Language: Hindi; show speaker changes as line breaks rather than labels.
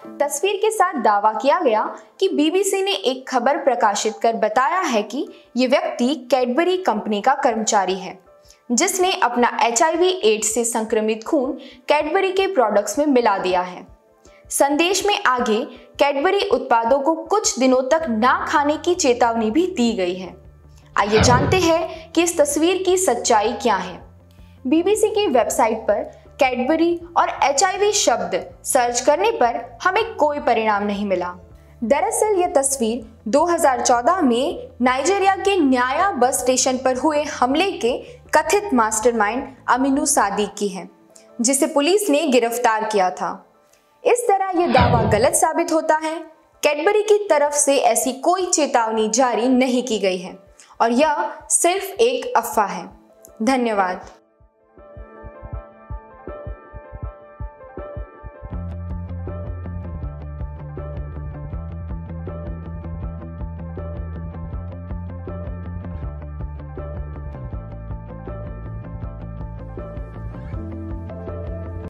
तस्वीर के साथ दावा किया गया कि बीबीसी ने एक खबर प्रकाशित कर बताया है कि ये व्यक्ति कैडबरी कंपनी का कर्मचारी है, जिसने अपना HIV/AIDS से संक्रमित खून कैडबरी के प्रोडक्ट्स में मिला दिया है। संदेश में आगे कैडबरी उत्पादों को कुछ दिनों तक ना खाने की चेतावनी भी दी गई है। आइए जानते हैं कि इस तस्वीर की सच्चाई क्या है। बीबीसी की वेबसाइट पर कैडबरी और HIV शब्द सर्च करने पर हमें कोई परिणाम नहीं मिला। दरअसल यह तस्वीर 2014 में नाइजीरिया के न्याया बस स्टेशन पर हुए हमले के कथित मास्टरमाइंड अमीनू सादिक की है, जिसे पुलिस ने गिरफ्तार किया था। इस तरह यह दावा गलत साबित होता है। कैडबरी की तरफ से ऐसी कोई चेतावनी जारी नहीं की गई है और यह सिर्फ एक अफवाह है। धन्यवाद।